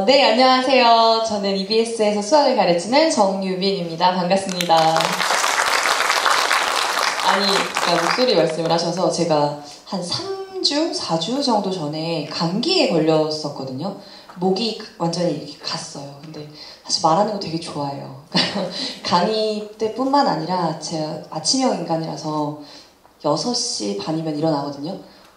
네, 안녕하세요. 저는 EBS에서 수학을 가르치는 정유빈입니다. 반갑습니다. 아니, 그러니까 목소리 말씀을 하셔서 제가 한 3주, 4주 정도 전에 감기에 걸렸었거든요. 목이 완전히 이렇게 갔어요. 근데 사실 말하는 거 되게 좋아해요. 강의 때뿐만 아니라 제가 아침형 인간이라서 6시 반이면 일어나거든요.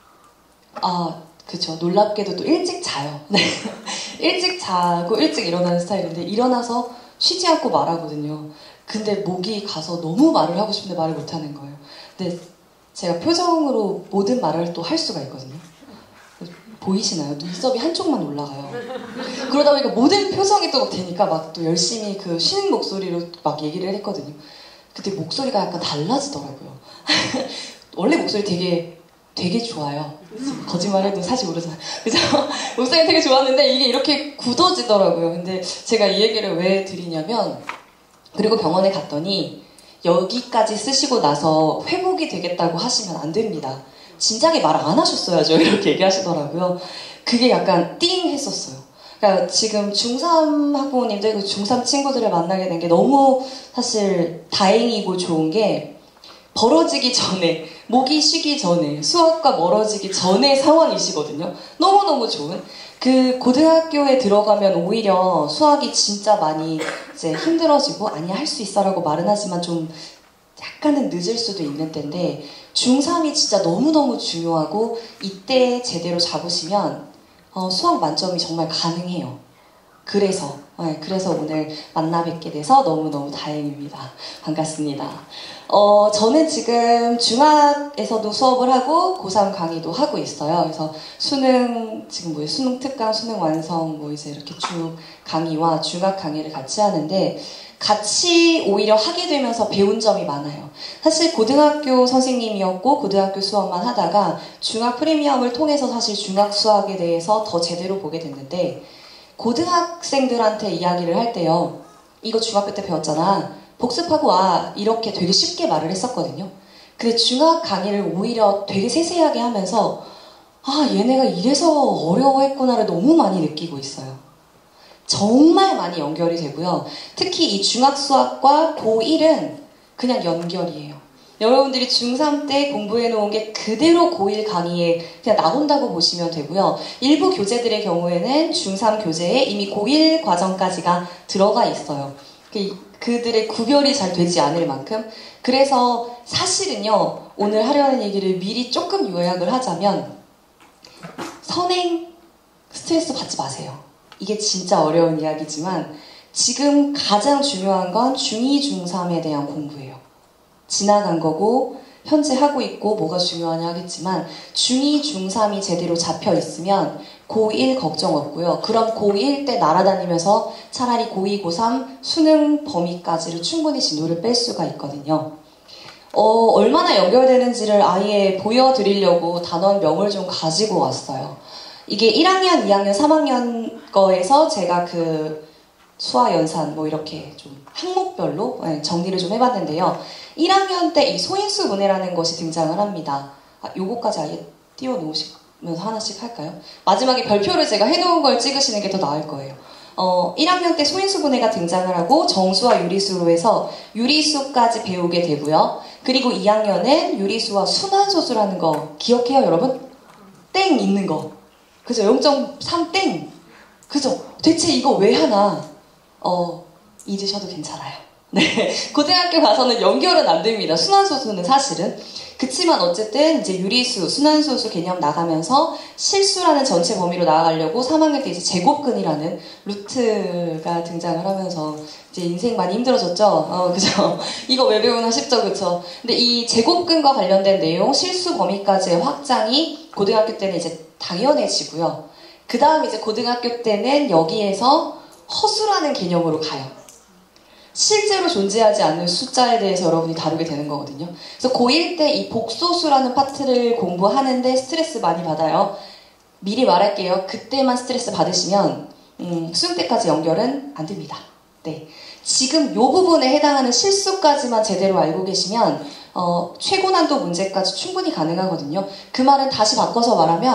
그쵸. 놀랍게도 또 일찍 자요. 네. 일찍 자고 일찍 일어나는 스타일인데 일어나서 쉬지 않고 말하거든요. 근데 목이 가서 너무 말을 하고 싶은데 말을 못하는 거예요. 근데 제가 표정으로 모든 말을 또 할 수가 있거든요. 보이시나요? 눈썹이 한쪽만 올라가요. 그러다 보니까 모든 표정이 또 되니까 막 또 열심히 그 쉬는 목소리로 막 얘기를 했거든요. 근데 목소리가 약간 달라지더라고요. 원래 목소리 되게 좋아요. 거짓말해도 사실 모르잖아요. 그죠? 목소리 되게 좋았는데 이게 이렇게 굳어지더라고요. 근데 제가 이 얘기를 왜 드리냐면, 그리고 병원에 갔더니 여기까지 쓰시고 나서 회복이 되겠다고 하시면 안 됩니다. 진작에 말 안 하셨어야죠. 이렇게 얘기하시더라고요. 그게 약간 띵 했었어요. 그러니까 지금 중3 학부모님들, 중3 친구들을 만나게 된 게 너무 사실 다행이고 좋은 게, 벌어지기 전에, 목이 쉬기 전에, 수학과 멀어지기 전의 상황이시거든요. 너무너무 좋은. 그 고등학교에 들어가면 오히려 수학이 진짜 많이 이제 힘들어지고, 아니야 할 수 있어라고 말은 하지만 좀 약간은 늦을 수도 있는 때인데, 중3이 진짜 너무너무 중요하고, 이때 제대로 잡으시면 수학 만점이 정말 가능해요. 그래서 오늘 만나 뵙게 돼서 너무너무 다행입니다. 반갑습니다. 저는 지금 중학에서도 수업을 하고 고3 강의도 하고 있어요. 그래서 수능 특강, 수능 완성 이제 이렇게 쭉 강의와 중학 강의를 같이 하는데, 같이 오히려 하게 되면서 배운 점이 많아요. 사실 고등학교 선생님이었고 고등학교 수업만 하다가 중학 프리미엄을 통해서 사실 중학 수학에 대해서 더 제대로 보게 됐는데, 고등학생들한테 이야기를 할 때요, 이거 중학교 때 배웠잖아, 복습하고 와, 이렇게 되게 쉽게 말을 했었거든요. 근데 중학 강의를 오히려 되게 세세하게 하면서 얘네가 이래서 어려워했구나를 너무 많이 느끼고 있어요. 정말 많이 연결이 되고요. 특히 이 중학 수학과 고1은 그냥 연결이에요. 여러분들이 중3 때 공부해 놓은 게 그대로 고1 강의에 그냥 나온다고 보시면 되고요. 일부 교재들의 경우에는 중3 교재에 이미 고1 과정까지가 들어가 있어요. 그들의 구별이 잘 되지 않을 만큼. 그래서 사실은요, 오늘 하려는 얘기를 미리 조금 요약을 하자면, 선행 스트레스 받지 마세요. 이게 진짜 어려운 이야기지만 지금 가장 중요한 건 중2, 중3에 대한 공부예요. 지나간 거고 현재 하고 있고 뭐가 중요하냐 하겠지만, 중2, 중3이 제대로 잡혀 있으면 고1 걱정 없고요. 그럼 고1 때 날아다니면서 차라리 고2, 고3 수능 범위까지를 충분히 진도를 뺄 수가 있거든요. 얼마나 연결되는지를 아예 보여드리려고 단원명을 좀 가지고 왔어요. 이게 1학년, 2학년, 3학년 거에서 제가 그 수화연산 이렇게 좀 항목별로 정리를 좀 해봤는데요. 1학년 때 이 소인수분해라는 것이 등장을 합니다. 요거까지 아예 띄워놓으시면서 하나씩 할까요? 마지막에 별표를 제가 해놓은 걸 찍으시는 게 더 나을 거예요. 1학년 때 소인수분해가 등장을 하고 정수와 유리수로 해서 유리수까지 배우게 되고요. 그리고 2학년은 유리수와 순환소수라는 거 기억해요, 여러분? 땡 있는 거. 그죠? 0.3 땡. 그죠? 대체 이거 왜 하나? 잊으셔도 괜찮아요. 네. 고등학교 가서는 연결은 안 됩니다. 순환소수는 사실은. 그치만 어쨌든 이제 유리수, 순환소수 개념 나가면서 실수라는 전체 범위로 나아가려고 3학년 때 이제 제곱근이라는 루트가 등장을 하면서 이제 인생 많이 힘들어졌죠? 그죠? 이거 왜 배우나 싶죠? 그쵸? 근데 이 제곱근과 관련된 내용, 실수 범위까지의 확장이 고등학교 때는 이제 당연해지고요. 그 다음 이제 고등학교 때는 여기에서 허수라는 개념으로 가요. 실제로 존재하지 않는 숫자에 대해서 여러분이 다루게 되는 거거든요. 그래서 고1 때 이 복소수라는 파트를 공부하는데 스트레스 많이 받아요. 미리 말할게요. 그때만 스트레스 받으시면 수능 때까지 연결은 안 됩니다. 네. 지금 이 부분에 해당하는 실수까지만 제대로 알고 계시면 최고 난도 문제까지 충분히 가능하거든요. 그 말은 다시 바꿔서 말하면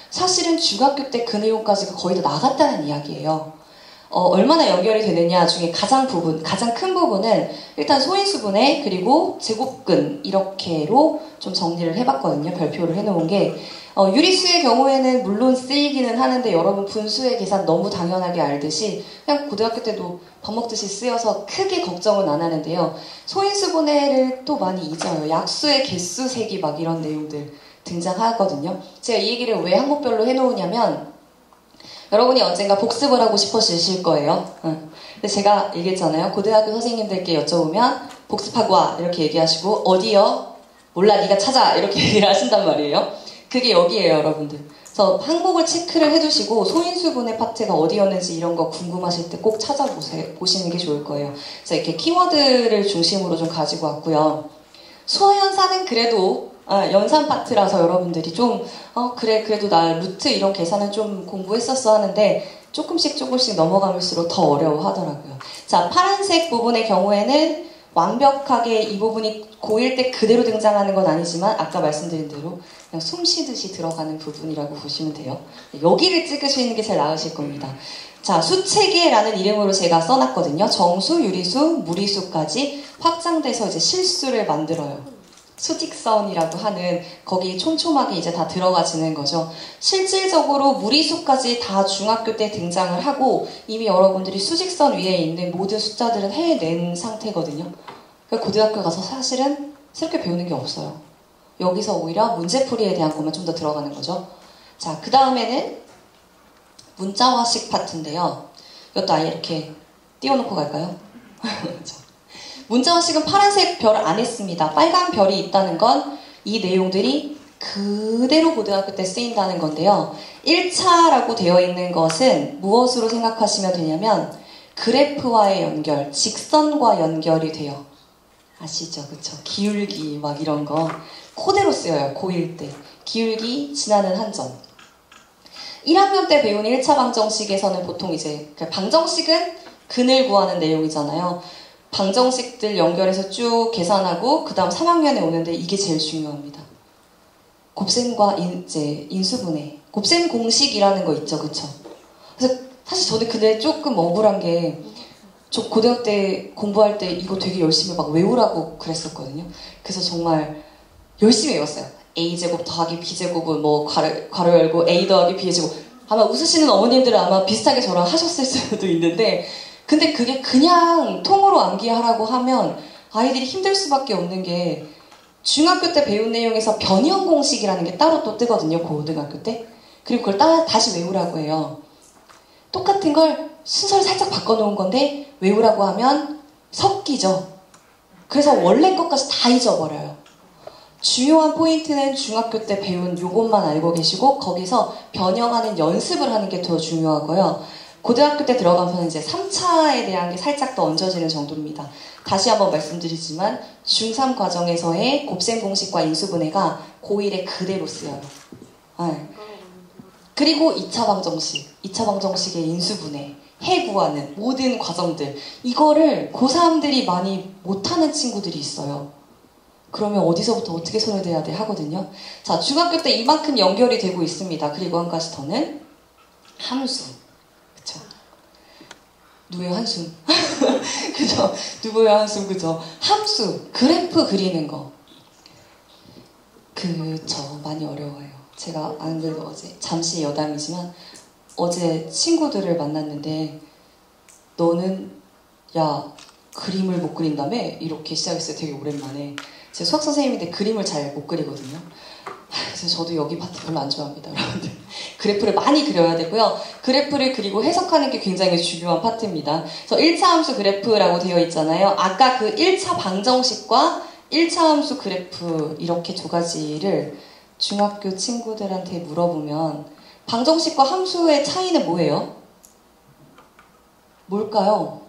사실은 중학교 때 그 내용까지가 거의 다 나갔다는 이야기예요. 얼마나 연결이 되느냐 중에 가장 큰 부분은 일단 소인수분해 그리고 제곱근 이렇게로 좀 정리를 해봤거든요. 별표를 해놓은 게 유리수의 경우에는 물론 쓰이기는 하는데 여러분 분수의 계산 너무 당연하게 알듯이 그냥 고등학교 때도 밥 먹듯이 쓰여서 크게 걱정은 안 하는데요. 소인수분해를 또 많이 잊어요. 약수의 개수 세기 막 이런 내용들 등장하거든요. 제가 이 얘기를 왜 항목별로 해놓으냐면 여러분이 언젠가 복습을 하고 싶으실 거예요. 근데 제가 얘기했잖아요. 고등학교 선생님들께 여쭤보면 복습하고 와 이렇게 얘기하시고 어디요? 몰라 네가 찾아 이렇게 얘기를 하신단 말이에요. 그게 여기에요 여러분들. 그래서 항목을 체크를 해두시고 소인수분해 파트가 어디였는지 이런 거 궁금하실 때 꼭 찾아보시는 게 좋을 거예요. 그래서 이렇게 키워드를 중심으로 좀 가지고 왔고요. 수어연산은 그래도 연산 파트라서 여러분들이 좀 그래 그래도 나 루트 이런 계산은 좀 공부했었어 하는데 조금씩 넘어가면서 더 어려워하더라고요. 자, 파란색 부분의 경우에는 완벽하게 이 부분이 고1 때 그대로 등장하는 건 아니지만 아까 말씀드린 대로 그냥 숨 쉬듯이 들어가는 부분이라고 보시면 돼요. 여기를 찍으시는 게 제일 나으실 겁니다. 자, 수체계라는 이름으로 제가 써놨거든요. 정수, 유리수, 무리수까지 확장돼서 이제 실수를 만들어요. 수직선이라고 하는 거기 촘촘하게 이제 다 들어가지는 거죠. 실질적으로 무리수까지 다 중학교 때 등장을 하고 이미 여러분들이 수직선 위에 있는 모든 숫자들은 해낸 상태거든요. 그러니까 고등학교 가서 사실은 새롭게 배우는 게 없어요. 여기서 오히려 문제풀이에 대한 것만 좀 더 들어가는 거죠. 자, 그 다음에는 문자화식 파트인데요. 이것도 아예 이렇게 띄워놓고 갈까요? 문자화식은 파란색 별을 안 했습니다. 빨간 별이 있다는 건 이 내용들이 그대로 고등학교 때 쓰인다는 건데요. 1차라고 되어 있는 것은 무엇으로 생각하시면 되냐면 그래프와의 연결, 직선과 연결이 돼요. 아시죠? 그쵸? 기울기 막 이런 거 그대로 쓰여요. 고1 때. 기울기, 지나는 한 점. 1학년 때 배운 1차 방정식에서는 보통 이제 방정식은 근을 구하는 내용이잖아요. 방정식들 연결해서 쭉 계산하고 그 다음 3학년에 오는데 이게 제일 중요합니다. 곱셈과 이제 인수분해. 곱셈 공식이라는 거 있죠. 그쵸? 그래서 사실 저는 근데 조금 억울한 게 저 고등학교 때 공부할 때 이거 되게 열심히 막 외우라고 그랬었거든요. 그래서 정말 열심히 외웠어요. a제곱 더하기 b제곱은 뭐 괄호 열고 a 더하기 b제곱. 아마 웃으시는 어머님들은 아마 비슷하게 저랑 하셨을 수도 있는데 근데 그게 그냥 통으로 암기하라고 하면 아이들이 힘들 수밖에 없는 게 중학교 때 배운 내용에서 변형 공식이라는 게 따로 또 뜨거든요. 고등학교 때. 그리고 그걸 다시 외우라고 해요. 똑같은 걸 순서를 살짝 바꿔놓은 건데 외우라고 하면 섞이죠. 그래서 원래 것까지 다 잊어버려요. 중요한 포인트는 중학교 때 배운 요것만 알고 계시고 거기서 변형하는 연습을 하는 게 더 중요하고요. 고등학교 때 들어가면 이제 3차에 대한 게 살짝 더 얹어지는 정도입니다. 다시 한번 말씀드리지만 중3 과정에서의 곱셈 공식과 인수분해가 고1에 그대로 쓰여요. 네. 그리고 2차 방정식의 인수분해, 해 구하는 모든 과정들 이거를 고3들이 많이 못하는 친구들이 있어요. 그러면 어디서부터 어떻게 손을 대야 돼 하거든요. 자, 중학교 때 이만큼 연결이 되고 있습니다. 그리고 한 가지 더는 함수. 그쵸? 누구의 한숨? 그죠? 누구의 한숨, 그죠? 함수, 그래프 그리는 거. 그쵸, 많이 어려워요. 제가 안 그래도 어제, 잠시 여담이지만 어제 친구들을 만났는데 너는 야 그림을 못 그린다며? 이렇게 시작했어요. 되게 오랜만에. 제 수학 선생님인데 그림을 잘 못 그리거든요. 그래서 저도 여기 파트 별로 안 좋아합니다, 여러분들. 그래프를 많이 그려야 되고요. 그래프를 그리고 해석하는 게 굉장히 중요한 파트입니다. 그래서 1차 함수 그래프라고 되어 있잖아요. 아까 그 1차 방정식과 1차 함수 그래프 이렇게 두 가지를 중학교 친구들한테 물어보면 방정식과 함수의 차이는 뭐예요? 뭘까요?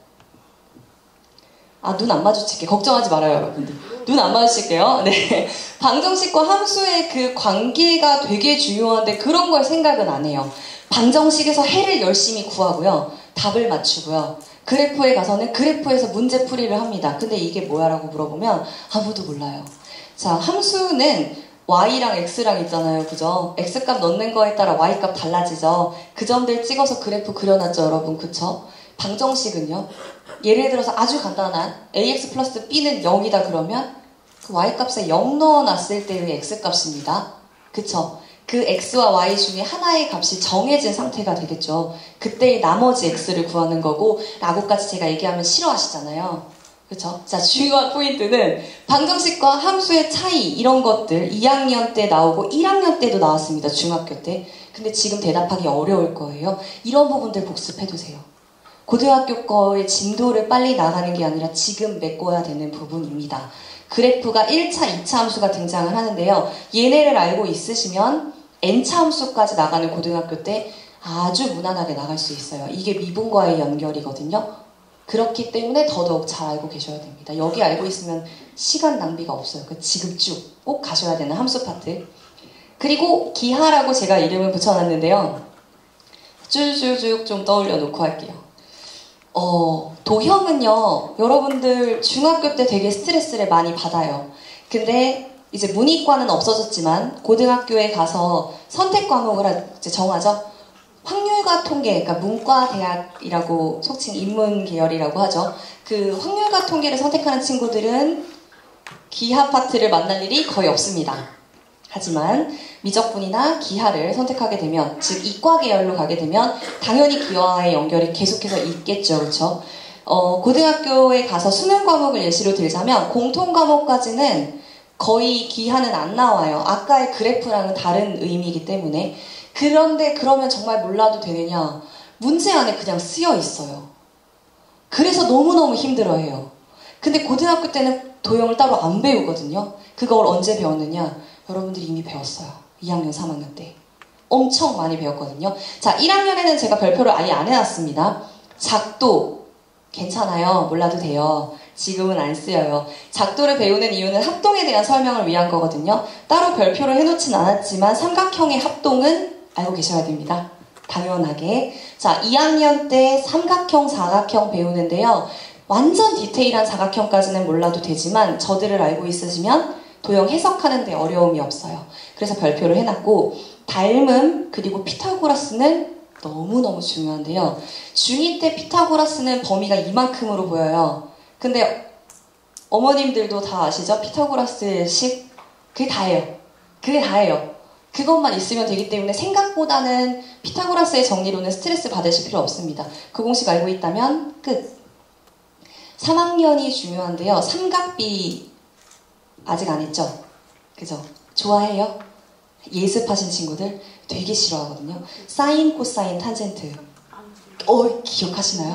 아, 눈 안 마주칠게. 걱정하지 말아요, 여러분들. 눈 안 마주칠게요. 네. 방정식과 함수의 그 관계가 되게 중요한데 그런 걸 생각은 안 해요. 방정식에서 해를 열심히 구하고요. 답을 맞추고요. 그래프에 가서는 그래프에서 문제 풀이를 합니다. 근데 이게 뭐야? 라고 물어보면 아무도 몰라요. 자, 함수는 Y랑 X랑 있잖아요. 그죠? X값 넣는 거에 따라 Y값 달라지죠. 그 점들 찍어서 그래프 그려놨죠, 여러분. 그쵸? 방정식은요. 예를 들어서 아주 간단한 AX 플러스 B는 0이다 그러면 그 Y값에 0 넣어놨을 때의 X값입니다. 그쵸? 그 X와 Y 중에 하나의 값이 정해진 상태가 되겠죠. 그때의 나머지 X를 구하는 거고 라고까지 제가 얘기하면 싫어하시잖아요. 그쵸? 자, 중요한 포인트는 방정식과 함수의 차이 이런 것들 2학년 때 나오고 1학년 때도 나왔습니다. 중학교 때. 근데 지금 대답하기 어려울 거예요. 이런 부분들 복습해두세요. 고등학교 거의 진도를 빨리 나가는 게 아니라 지금 메꿔야 되는 부분입니다. 그래프가 1차, 2차 함수가 등장을 하는데요. 얘네를 알고 있으시면 n차 함수까지 나가는 고등학교 때 아주 무난하게 나갈 수 있어요. 이게 미분과의 연결이거든요. 그렇기 때문에 더더욱 잘 알고 계셔야 됩니다. 여기 알고 있으면 시간 낭비가 없어요. 지금 쭉 꼭 가셔야 되는 함수 파트. 그리고 기하라고 제가 이름을 붙여놨는데요. 쭉쭉쭉 좀 떠올려 놓고 할게요. 도형은요, 여러분들 중학교 때 되게 스트레스를 많이 받아요. 근데 이제 문이과는 없어졌지만 고등학교에 가서 선택 과목을 이제 정하죠. 확률과 통계, 그러니까 문과대학이라고 속칭 인문 계열이라고 하죠. 그 확률과 통계를 선택하는 친구들은 기하 파트를 만날 일이 거의 없습니다. 하지만 미적분이나 기하를 선택하게 되면, 즉 이과 계열로 가게 되면 당연히 기하와의 연결이 계속해서 있겠죠. 그렇죠? 고등학교에 가서 수능 과목을 예시로 들자면 공통 과목까지는 거의 기하는 안 나와요. 아까의 그래프랑은 다른 의미이기 때문에. 그런데 그러면 정말 몰라도 되느냐? 문제 안에 그냥 쓰여 있어요. 그래서 너무너무 힘들어해요. 근데 고등학교 때는 도형을 따로 안 배우거든요. 그걸 언제 배웠느냐? 여러분들이 이미 배웠어요. 2학년, 3학년 때. 엄청 많이 배웠거든요. 자, 1학년에는 제가 별표를 아예 안 해놨습니다. 작도 괜찮아요. 몰라도 돼요. 지금은 안 쓰여요. 작도를 배우는 이유는 합동에 대한 설명을 위한 거거든요. 따로 별표를 해놓진 않았지만 삼각형의 합동은 알고 계셔야 됩니다. 당연하게. 자, 2학년 때 삼각형, 사각형 배우는데요. 완전 디테일한 사각형까지는 몰라도 되지만 저들을 알고 있으시면 도형 해석하는 데 어려움이 없어요. 그래서 별표를 해놨고, 닮음 그리고 피타고라스는 너무너무 중요한데요. 중2 때 피타고라스는 범위가 이만큼으로 보여요. 근데 어머님들도 다 아시죠? 피타고라스식? 그게 다예요. 그게 다예요. 그것만 있으면 되기 때문에 생각보다는 피타고라스의 정리로는 스트레스 받으실 필요 없습니다. 그 공식 알고 있다면 끝. 3학년이 중요한데요. 삼각비 아직 안 했죠? 그죠? 좋아해요? 예습하신 친구들 되게 싫어하거든요. 사인, 코사인, 탄젠트. 기억하시나요?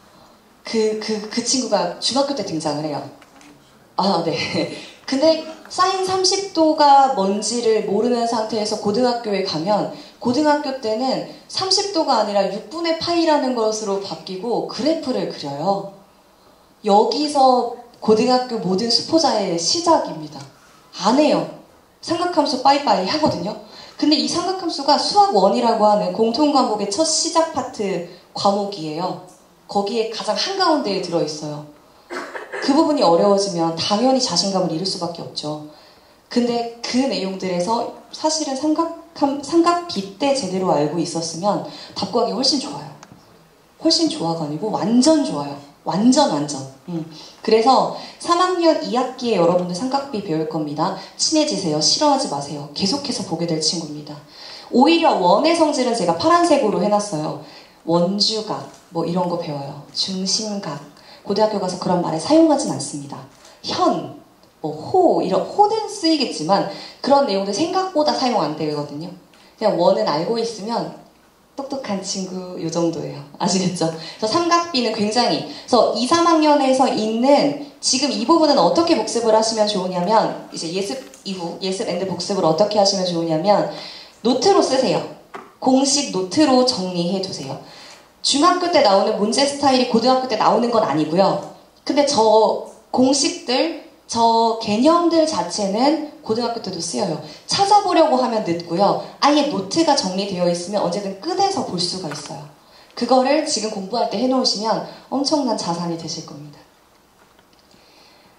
그 친구가 중학교 때 등장을 해요. 아, 네. 근데 사인 30도가 뭔지를 모르는 상태에서 고등학교에 가면 고등학교 때는 30도가 아니라 6분의 파이라는 것으로 바뀌고 그래프를 그려요. 여기서 고등학교 모든 수포자의 시작입니다. 안 해요. 삼각함수 빠이빠이 하거든요. 근데 이 삼각함수가 수학 1이라고 하는 공통 과목의 첫 시작 파트 과목이에요. 거기에 가장 한가운데에 들어있어요. 그 부분이 어려워지면 당연히 자신감을 잃을 수밖에 없죠. 근데 그 내용들에서 사실은 삼각비 때 제대로 알고 있었으면 답 구하기 훨씬 좋아요. 훨씬 좋아가 아니고 완전 좋아요. 완전. 그래서 3학년 2학기에 여러분들 삼각비 배울 겁니다. 친해지세요. 싫어하지 마세요. 계속해서 보게 될 친구입니다. 오히려 원의 성질은 제가 파란색으로 해놨어요. 원주각 뭐 이런 거 배워요. 중심각. 고등학교 가서 그런 말을 사용하진 않습니다. 현, 호 이런 호는 쓰이겠지만 그런 내용들 생각보다 사용 안 되거든요. 그냥 원은 알고 있으면 똑똑한 친구 요 정도예요. 아시겠죠? 그래서 삼각비는 굉장히 그래서 2, 3학년에서 있는 지금 이 부분은 어떻게 복습을 하시면 좋으냐면 이제 예습 이후 예습 앤드 복습을 어떻게 하시면 좋으냐면 노트로 쓰세요. 공식 노트로 정리해 두세요. 중학교 때 나오는 문제 스타일이 고등학교 때 나오는 건 아니고요. 근데 저 공식들, 저 개념들 자체는 고등학교 때도 쓰여요. 찾아보려고 하면 늦고요. 아예 노트가 정리되어 있으면 언제든 끄내서 볼 수가 있어요. 그거를 지금 공부할 때 해놓으시면 엄청난 자산이 되실 겁니다.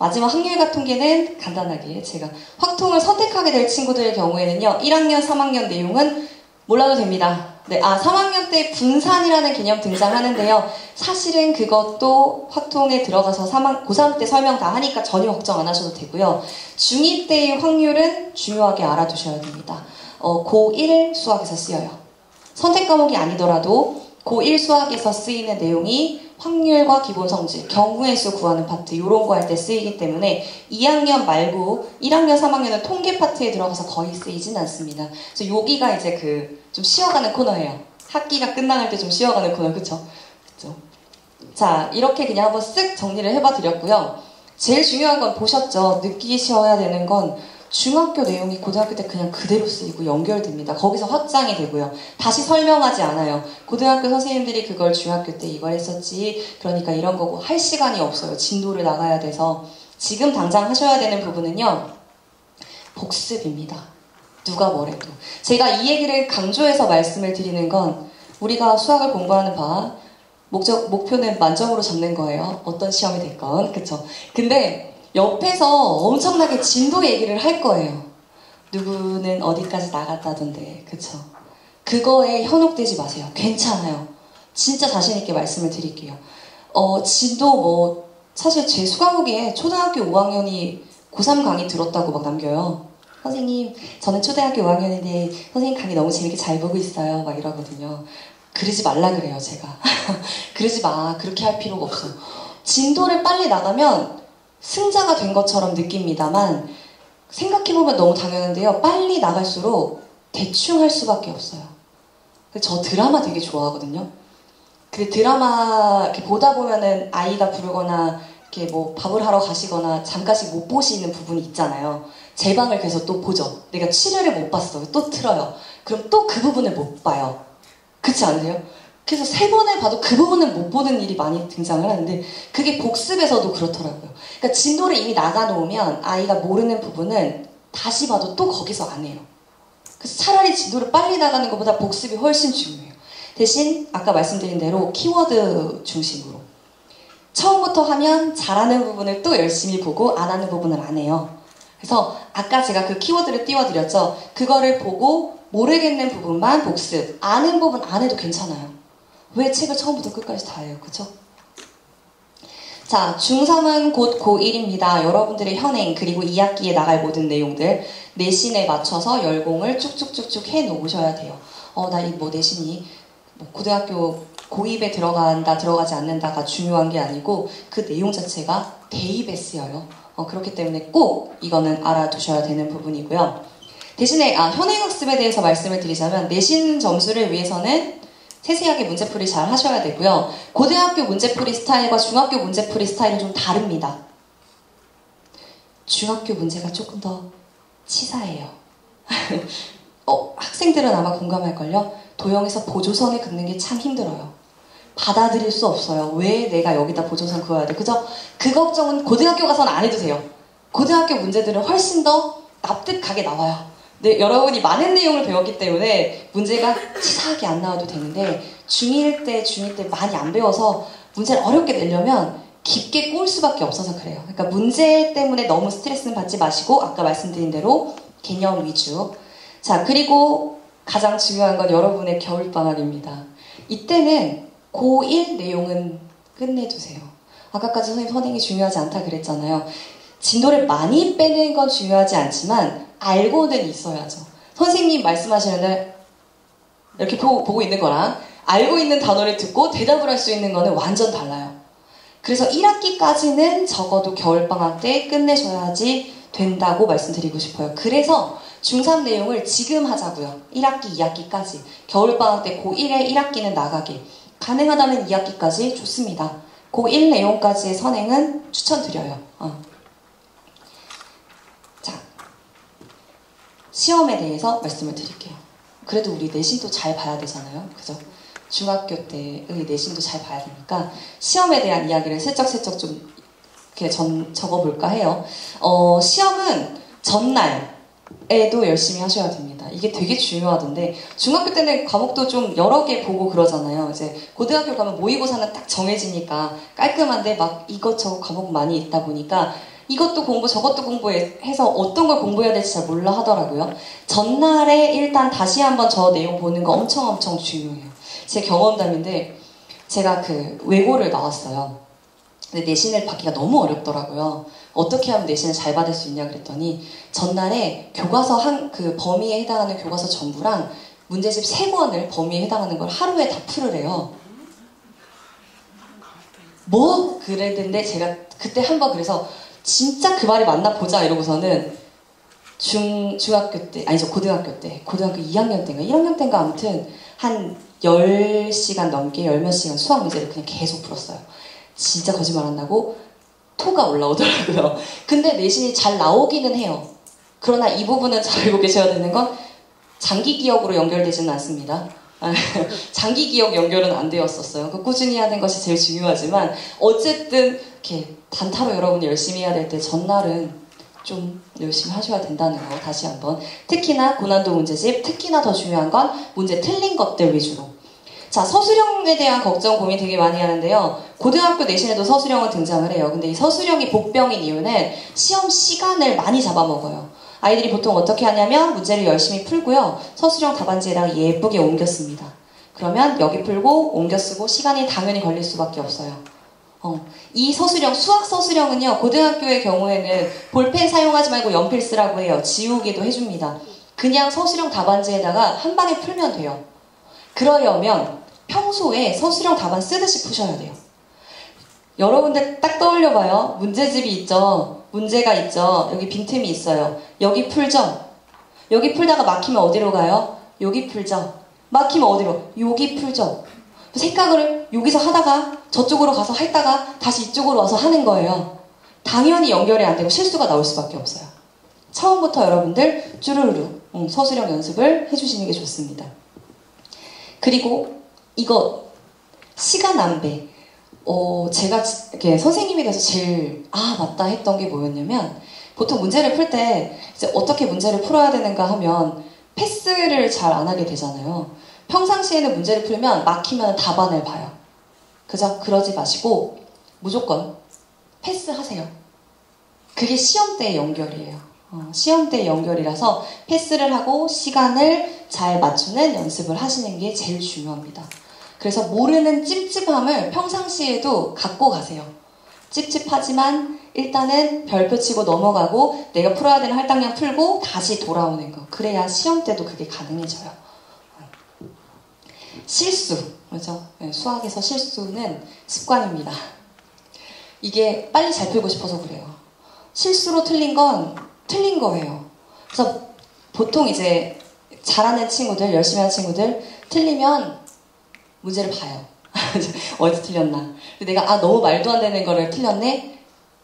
마지막 학력가 통계는 간단하게 제가 확통을 선택하게 될 친구들의 경우에는요. 1학년, 3학년 내용은 몰라도 됩니다. 네, 3학년 때 분산이라는 개념 등장하는데요. 사실은 그것도 확통에 들어가서 고3 때 설명 다 하니까 전혀 걱정 안 하셔도 되고요. 중2 때의 확률은 중요하게 알아두셔야 됩니다. 고1 수학에서 쓰여요. 선택 과목이 아니더라도 고1 수학에서 쓰이는 내용이 확률과 기본 성질, 경우의 수 구하는 파트 이런 거 할 때 쓰이기 때문에 2학년 말고 1학년, 3학년은 통계 파트에 들어가서 거의 쓰이진 않습니다. 그래서 여기가 이제 좀 쉬어가는 코너예요. 학기가 끝나갈 때 좀 쉬어가는 코너, 그쵸? 그쵸? 자, 이렇게 그냥 한번 쓱 정리를 해봐 드렸고요. 제일 중요한 건 보셨죠? 느끼셔야 되는 건 중학교 내용이 고등학교 때 그냥 그대로 쓰이고 연결됩니다. 거기서 확장이 되고요. 다시 설명하지 않아요. 고등학교 선생님들이 그걸 중학교 때 이걸 했었지, 그러니까 이런 거고 할 시간이 없어요. 진도를 나가야 돼서. 지금 당장 하셔야 되는 부분은요. 복습입니다. 누가 뭐래도. 제가 이 얘기를 강조해서 말씀을 드리는 건 우리가 수학을 공부하는 바 목표는 만점으로 잡는 거예요. 어떤 시험이 됐건. 그쵸? 근데 옆에서 엄청나게 진도 얘기를 할 거예요. 누구는 어디까지 나갔다던데, 그쵸? 그거에 현혹되지 마세요. 괜찮아요. 진짜 자신있게 말씀을 드릴게요. 진도 사실 제 수강후기에 초등학교 5학년이 고3 강의 들었다고 막 남겨요. 선생님, 저는 초등학교 5학년인데 선생님 강의 너무 재밌게 잘 보고 있어요. 막 이러거든요. 그러지 말라 그래요, 제가. 그러지 마. 그렇게 할 필요가 없어요. 진도를 빨리 나가면 승자가 된 것처럼 느낍니다만 생각해보면 너무 당연한데요. 빨리 나갈수록 대충 할 수밖에 없어요. 저 드라마 되게 좋아하거든요. 그 드라마 이렇게 보다 보면은 아이가 부르거나 이렇게 밥을 하러 가시거나 잠깐씩 못 보시는 부분이 있잖아요. 제 방을 계속 또 보죠. 내가 7회를 못 봤어요. 또 틀어요. 그럼 또 그 부분을 못 봐요. 그렇지 않으세요? 그래서 3번을 봐도 그 부분은 못 보는 일이 많이 등장을 하는데 그게 복습에서도 그렇더라고요. 그러니까 진도를 이미 나가놓으면 아이가 모르는 부분은 다시 봐도 또 거기서 안 해요. 그래서 차라리 진도를 빨리 나가는 것보다 복습이 훨씬 중요해요. 대신 아까 말씀드린 대로 키워드 중심으로 처음부터 하면 잘하는 부분을 또 열심히 보고 안 하는 부분을 안 해요. 그래서 아까 제가 그 키워드를 띄워드렸죠. 그거를 보고 모르겠는 부분만 복습, 아는 부분 안 해도 괜찮아요. 왜 책을 처음부터 끝까지 다 해요? 그쵸? 자, 중3은 곧 고1입니다. 여러분들의 현행 그리고 2학기에 나갈 모든 내용들 내신에 맞춰서 열공을 쭉쭉쭉쭉 해놓으셔야 돼요. 나 이 내신이 고등학교 고입에 들어간다 들어가지 않는다가 중요한 게 아니고 그 내용 자체가 대입에 쓰여요. 그렇기 때문에 꼭 이거는 알아두셔야 되는 부분이고요. 대신에 현행학습에 대해서 말씀을 드리자면 내신 점수를 위해서는 세세하게 문제풀이 잘 하셔야 되고요. 고등학교 문제풀이 스타일과 중학교 문제풀이 스타일은 좀 다릅니다. 중학교 문제가 조금 더 치사해요. 학생들은 아마 공감할걸요? 도형에서 보조선을 긋는 게 참 힘들어요. 받아들일 수 없어요. 왜 내가 여기다 보조선 그어야 돼? 그죠? 그 걱정은 고등학교 가서는 안 해도 돼요. 고등학교 문제들은 훨씬 더 납득하게 나와요. 네, 여러분이 많은 내용을 배웠기 때문에 문제가 치사하게 안 나와도 되는데 중2 때 많이 안 배워서 문제를 어렵게 내려면 깊게 꼴 수밖에 없어서 그래요. 그러니까 문제 때문에 너무 스트레스는 받지 마시고 아까 말씀드린 대로 개념 위주. 자, 그리고 가장 중요한 건 여러분의 겨울방학입니다. 이때는 고1 내용은 끝내두세요. 아까까지 선생님 선행이 중요하지 않다 그랬잖아요. 진도를 많이 빼는 건 중요하지 않지만 알고는 있어야죠. 선생님 말씀하시는데 이렇게 보고 있는 거랑 알고 있는 단어를 듣고 대답을 할 수 있는 거는 완전 달라요. 그래서 1학기까지는 적어도 겨울방학 때 끝내셔야지 된다고 말씀드리고 싶어요. 그래서 중3 내용을 지금 하자고요. 1학기, 2학기까지. 겨울방학 때 고1에 1학기는 나가게. 가능하다면 2학기까지 좋습니다. 고1 내용까지의 선행은 추천드려요. 자, 시험에 대해서 말씀을 드릴게요. 그래도 우리 내신도 잘 봐야 되잖아요. 그죠? 중학교 때의 내신도 잘 봐야 되니까 시험에 대한 이야기를 슬쩍슬쩍 좀 이렇게 적어볼까 해요. 시험은 전날에도 열심히 하셔야 됩니다. 이게 되게 중요하던데 중학교 때는 과목도 좀 여러 개 보고 그러잖아요. 이제 고등학교 가면 모의고사는 딱 정해지니까 깔끔한데 막 이것저것 과목 많이 있다 보니까 이것도 공부 저것도 공부해서 어떤 걸 공부해야 될지 잘 몰라 하더라고요. 전날에 일단 다시 한번 저 내용 보는 거 엄청 중요해요. 제 경험담인데 제가 그 외고를 나왔어요. 근데 내신을 받기가 너무 어렵더라고요. 어떻게 하면 내신을 잘 받을 수 있냐 그랬더니 전날에 교과서 그 범위에 해당하는 교과서 전부랑 문제집 3권을 범위에 해당하는 걸 하루에 다 풀으래요. 뭐? 그랬는데 제가 그때 한번 그래서 진짜 그 말이 맞나 보자 이러고서는 중학교 때, 아니죠, 고등학교 2학년 때인가 1학년 때인가 아무튼 한 10시간 넘게 10몇 시간 수학 문제를 그냥 계속 풀었어요. 진짜 거짓말 안 나고 토가 올라오더라고요. 근데 내신이 잘 나오기는 해요. 그러나 이 부분은 잘 알고 계셔야 되는 건 장기 기억으로 연결되지는 않습니다. 장기 기억 연결은 안 되었었어요. 꾸준히 하는 것이 제일 중요하지만 어쨌든 이렇게 단타로 여러분이 열심히 해야 될 때 전날은 좀 열심히 하셔야 된다는 거 다시 한번. 특히나 고난도 문제집, 특히나 더 중요한 건 문제 틀린 것들 위주로. 자, 서술형에 대한 걱정, 고민 되게 많이 하는데요. 고등학교 내신에도 서술형은 등장을 해요. 근데 이 서술형이 복병인 이유는 시험 시간을 많이 잡아먹어요. 아이들이 보통 어떻게 하냐면 문제를 열심히 풀고요. 서술형 답안지에다가 예쁘게 옮겨 씁니다. 그러면 여기 풀고 옮겨 쓰고 시간이 당연히 걸릴 수밖에 없어요. 이 서술형, 수학 서술형은요. 고등학교의 경우에는 볼펜 사용하지 말고 연필 쓰라고 해요. 지우개도 해줍니다. 그냥 서술형 답안지에다가 한 방에 풀면 돼요. 그러려면 평소에 서술형 답안 쓰듯이 푸셔야 돼요. 여러분들 딱 떠올려봐요. 문제집이 있죠. 문제가 있죠. 여기 빈틈이 있어요. 여기 풀죠. 여기 풀다가 막히면 어디로 가요? 여기 풀죠. 막히면 어디로? 여기 풀죠. 생각을 여기서 하다가 저쪽으로 가서 했다가 다시 이쪽으로 와서 하는 거예요. 당연히 연결이 안 되고 실수가 나올 수밖에 없어요. 처음부터 여러분들 쭈루루 서술형 연습을 해주시는 게 좋습니다. 그리고 이거 시간 낭비. 제가 이렇게 선생님이 돼서 제일 맞다 했던 게 뭐였냐면 보통 문제를 풀 때 이제 어떻게 문제를 풀어야 되는가 하면 패스를 잘 안 하게 되잖아요. 평상시에는 문제를 풀면 막히면 답안을 봐요. 그죠? 그러지 마시고 무조건 패스하세요. 그게 시험 때의 연결이에요. 시험 때의 연결이라서 패스를 하고 시간을 잘 맞추는 연습을 하시는 게 제일 중요합니다. 그래서 모르는 찝찝함을 평상시에도 갖고 가세요. 찝찝하지만 일단은 별표 치고 넘어가고 내가 풀어야 되는 할당량 풀고 다시 돌아오는 거. 그래야 시험 때도 그게 가능해져요. 실수, 그렇죠? 수학에서 실수는 습관입니다. 이게 빨리 잘 풀고 싶어서 그래요. 실수로 틀린 건 틀린 거예요. 그래서 보통 이제 잘하는 친구들, 열심히 하는 친구들 틀리면 문제를 봐요. 어디서 틀렸나. 내가 너무 말도 안 되는 거를 틀렸네?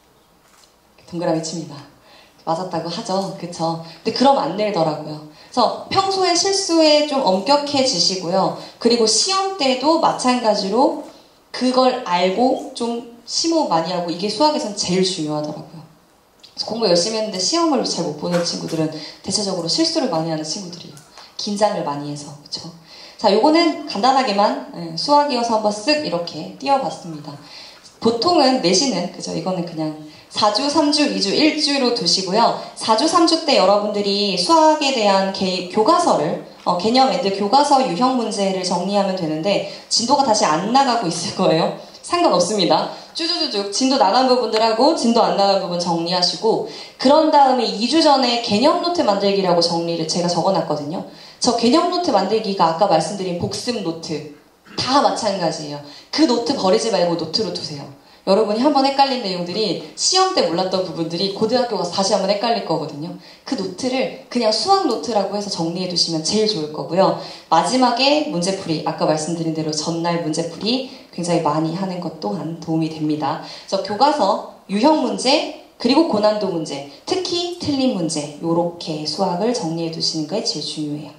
동그라미 칩니다. 맞았다고 하죠. 그쵸? 근데 그럼 안 늘더라고요. 그래서 평소에 실수에 좀 엄격해지시고요. 그리고 시험 때도 마찬가지로 그걸 알고 좀 심호흡 많이 하고 이게 수학에선 제일 중요하더라고요. 공부 열심히 했는데 시험을 잘 못 보는 친구들은 대체적으로 실수를 많이 하는 친구들이에요. 긴장을 많이 해서. 그쵸? 자, 요거는 간단하게만 수학이어서 한번 쓱 이렇게 띄워봤습니다. 보통은 내신은, 그죠? 이거는 그냥 4주, 3주, 2주, 1주로 두시고요. 4주, 3주 때 여러분들이 수학에 대한 교과서를, 개념 엔드 교과서 유형 문제를 정리하면 되는데, 진도가 다시 안 나가고 있을 거예요. 상관없습니다. 쭈쭈쭈쭈 진도 나간 부분들하고 진도 안 나간 부분 정리하시고, 그런 다음에 2주 전에 개념 노트 만들기라고 정리를 제가 적어놨거든요. 저 개념 노트 만들기가 아까 말씀드린 복습 노트 다 마찬가지예요. 그 노트 버리지 말고 노트로 두세요. 여러분이 한번 헷갈린 내용들이 시험 때 몰랐던 부분들이 고등학교 가서 다시 한번 헷갈릴 거거든요. 그 노트를 그냥 수학 노트라고 해서 정리해 두시면 제일 좋을 거고요. 마지막에 문제풀이, 아까 말씀드린 대로 전날 문제풀이 굉장히 많이 하는 것 또한 도움이 됩니다. 그래서 교과서, 유형 문제, 그리고 고난도 문제, 특히 틀린 문제, 요렇게 수학을 정리해 두시는 게 제일 중요해요.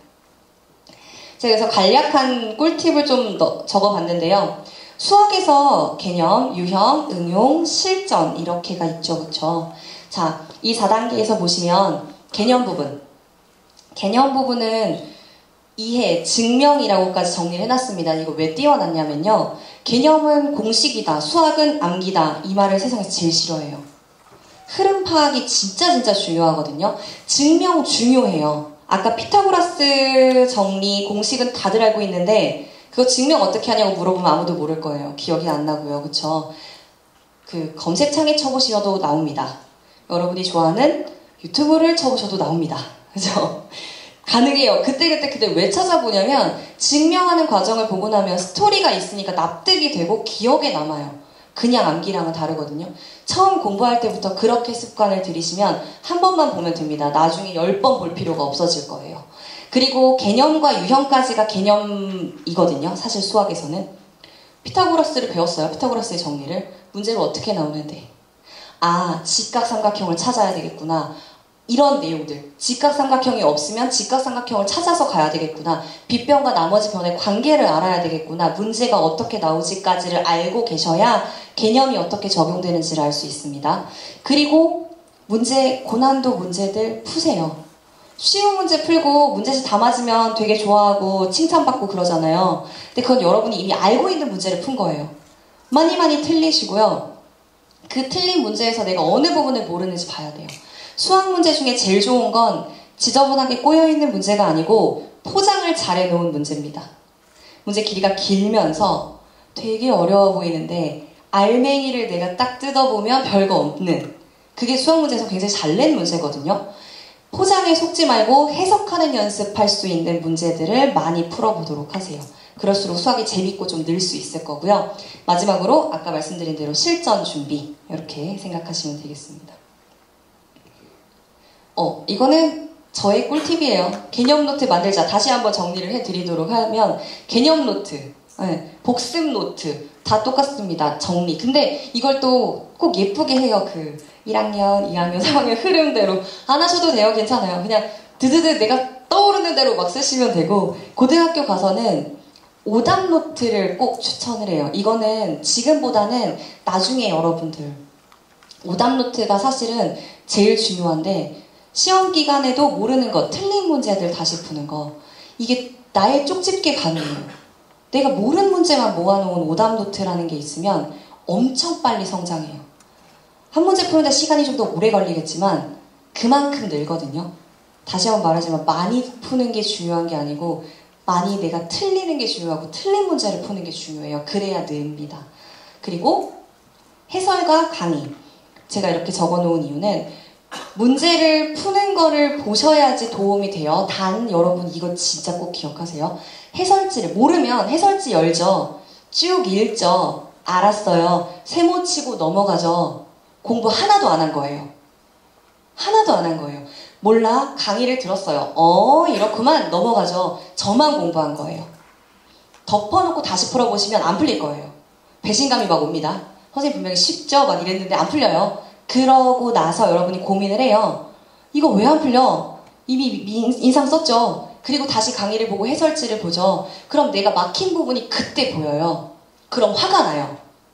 제가 그래서 간략한 꿀팁을 좀 적어봤는데요. 수학에서 개념, 유형, 응용, 실전 이렇게가 있죠. 그쵸? 자, 이 4단계에서 보시면 개념 부분. 개념 부분은 이해, 증명이라고까지 정리를 해놨습니다. 이거 왜 띄워놨냐면요. 개념은 공식이다, 수학은 암기다 이 말을 세상에서 제일 싫어해요. 흐름 파악이 진짜 중요하거든요. 증명 중요해요. 아까 피타고라스 정리 공식은 다들 알고 있는데 그거 증명 어떻게 하냐고 물어보면 아무도 모를 거예요. 기억이 안 나고요. 그쵸? 그 검색창에 쳐보셔도 나옵니다. 여러분이 좋아하는 유튜브를 쳐보셔도 나옵니다. 그죠? 가능해요. 그때 왜 찾아보냐면 증명하는 과정을 보고 나면 스토리가 있으니까 납득이 되고 기억에 남아요. 그냥 암기랑은 다르거든요. 처음 공부할 때부터 그렇게 습관을 들이시면 한 번만 보면 됩니다. 나중에 10번 볼 필요가 없어질 거예요. 그리고 개념과 유형까지가 개념이거든요. 사실 수학에서는. 피타고라스를 배웠어요. 피타고라스의 정리를. 문제가 어떻게 나오는데. 아, 직각삼각형을 찾아야 되겠구나. 이런 내용들. 직각삼각형이 없으면 직각삼각형을 찾아서 가야 되겠구나. 빗변과 나머지 변의 관계를 알아야 되겠구나. 문제가 어떻게 나오지까지를 알고 계셔야 개념이 어떻게 적용되는지를 알 수 있습니다. 그리고 고난도 문제들 푸세요. 쉬운 문제 풀고 문제집 다 맞으면 되게 좋아하고 칭찬받고 그러잖아요. 근데 그건 여러분이 이미 알고 있는 문제를 푼 거예요. 많이 틀리시고요. 그 틀린 문제에서 내가 어느 부분을 모르는지 봐야 돼요. 수학 문제 중에 제일 좋은 건 지저분하게 꼬여있는 문제가 아니고 포장을 잘 해놓은 문제입니다. 문제 길이가 길면서 되게 어려워 보이는데 알맹이를 내가 딱 뜯어보면 별거 없는, 그게 수학 문제에서 굉장히 잘 낸 문제거든요. 포장에 속지 말고 해석하는 연습할 수 있는 문제들을 많이 풀어보도록 하세요. 그럴수록 수학이 재밌고 좀 늘 수 있을 거고요. 마지막으로 아까 말씀드린 대로 실전 준비, 이렇게 생각하시면 되겠습니다. 이거는 저의 꿀팁이에요. 개념 노트 만들자. 다시 한번 정리를 해드리도록 하면 개념 노트, 복습 노트 다 똑같습니다. 정리. 근데 이걸 또 꼭 예쁘게 해요. 1학년, 2학년, 3학년 흐름대로 안 하셔도 돼요. 괜찮아요. 그냥 드드드 내가 떠오르는 대로 막 쓰시면 되고, 고등학교 가서는 오답 노트를 꼭 추천을 해요. 이거는 지금보다는 나중에 여러분들 오답 노트가 사실은 제일 중요한데, 시험 기간에도 모르는 거, 틀린 문제들 다시 푸는 거, 이게 나의 쪽집게 가능해요. 내가 모르는 문제만 모아놓은 오답 노트라는 게 있으면 엄청 빨리 성장해요. 한 문제 푸는데 시간이 좀 더 오래 걸리겠지만 그만큼 늘거든요. 다시 한번 말하지만 많이 푸는 게 중요한 게 아니고 많이 내가 틀리는 게 중요하고 틀린 문제를 푸는 게 중요해요. 그래야 늡니다. 그리고 해설과 강의. 제가 이렇게 적어놓은 이유는 문제를 푸는 거를 보셔야지 도움이 돼요. 단 여러분 이거 진짜 꼭 기억하세요. 해설지를 모르면 해설지 열죠. 쭉 읽죠. 알았어요. 세모 치고 넘어가죠. 공부 하나도 안 한 거예요. 하나도 안 한 거예요. 몰라. 강의를 들었어요. 이렇구만. 넘어가죠. 저만 공부한 거예요. 덮어놓고 다시 풀어보시면 안 풀릴 거예요. 배신감이 막 옵니다. 선생님 분명히 쉽죠? 막 이랬는데 안 풀려요. 그러고 나서 여러분이 고민을 해요. 이거 왜 안 풀려? 이미 인상 썼죠. 그리고 다시 강의를 보고 해설지를 보죠. 그럼 내가 막힌 부분이 그때 보여요. 그럼 화가 나요.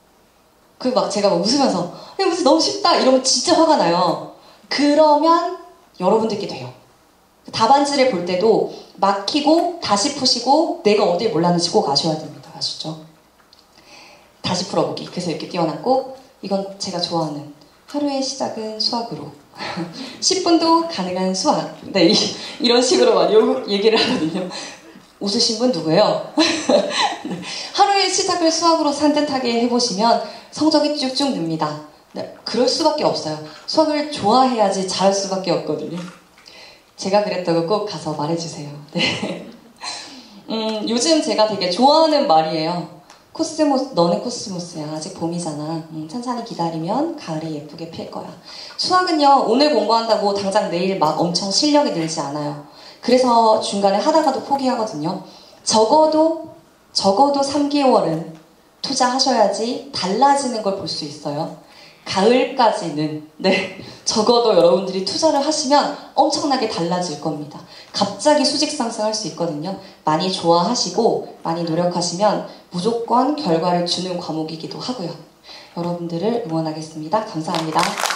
제가 막 웃으면서 이거 무슨 너무 쉽다 이러면 진짜 화가 나요. 그러면 여러분들께 돼요. 답안지를 볼 때도 막히고 다시 푸시고 내가 어딜 몰랐는지 꼭 아셔야 됩니다. 아시죠? 다시 풀어보기. 그래서 이렇게 띄워놨고, 이건 제가 좋아하는 하루의 시작은 수학으로 10분도 가능한 수학. 네, 이런 식으로 많이 얘기를 하거든요. 웃으신 분 누구예요? 하루의 시작을 수학으로 산뜻하게 해보시면 성적이 쭉쭉 늡니다. 네, 그럴 수밖에 없어요. 수학을 좋아해야지 잘할 수밖에 없거든요. 제가 그랬다고 꼭 가서 말해주세요. 네. 요즘 제가 되게 좋아하는 말이에요. 너는 코스모스야. 아직 봄이잖아. 천천히 기다리면 가을에 예쁘게 필 거야. 수학은요, 오늘 공부한다고 당장 내일 막 엄청 실력이 늘지 않아요. 그래서 중간에 하다가도 포기하거든요. 적어도 3개월은 투자하셔야지 달라지는 걸 볼 수 있어요. 가을까지는, 네, 적어도 여러분들이 투자를 하시면 엄청나게 달라질 겁니다. 갑자기 수직 상승할 수 있거든요. 많이 좋아하시고 많이 노력하시면 무조건 결과를 주는 과목이기도 하고요. 여러분들을 응원하겠습니다. 감사합니다.